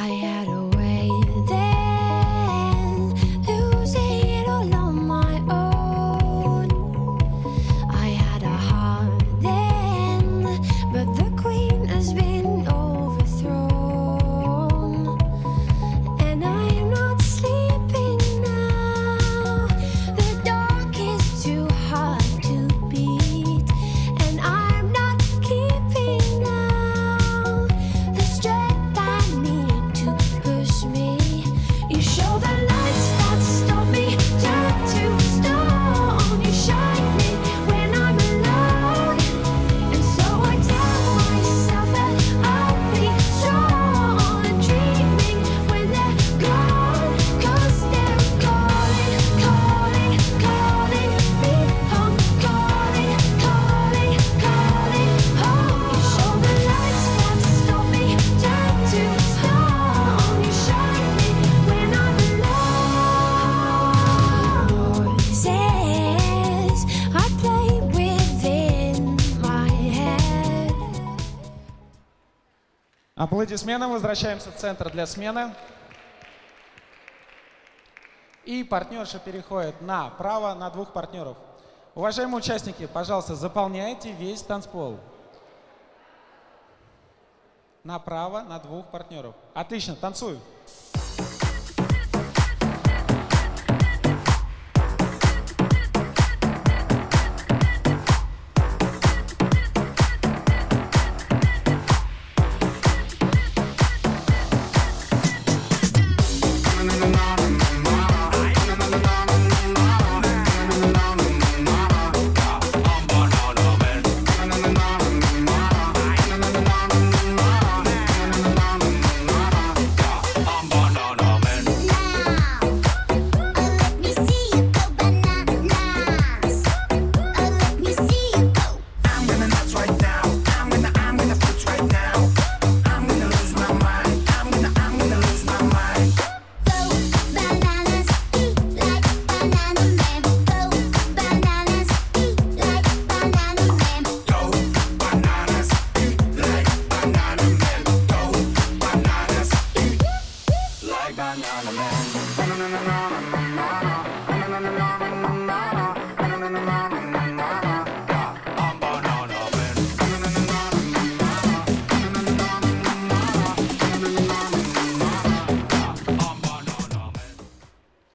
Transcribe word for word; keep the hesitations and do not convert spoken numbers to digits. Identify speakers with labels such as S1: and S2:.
S1: I had a way then, losing it all on my own. I had a heart then, but the queen has been overthrown. And I am not sleeping now. The dark is too hard to beat, and I'm not keeping now the strength I need to push me. You show the lights that stop me, turn to stone. You shine me when I'm alone, and so I tell myself that I'll be strong. Dreaming when they're gone, 'cause they're calling, calling, calling me home. Calling, calling, calling home. You show the lights that stop me, turn to stone. You shine me when I'm alone. Voices I play within my head.
S2: Аплодисменты. Возвращаемся в центр для смены. И партнерша переходит направо на двух партнеров. Уважаемые участники, пожалуйста, заполняйте весь танцпол. Направо на двух партнеров. Отлично, танцуем.
S3: Banana man.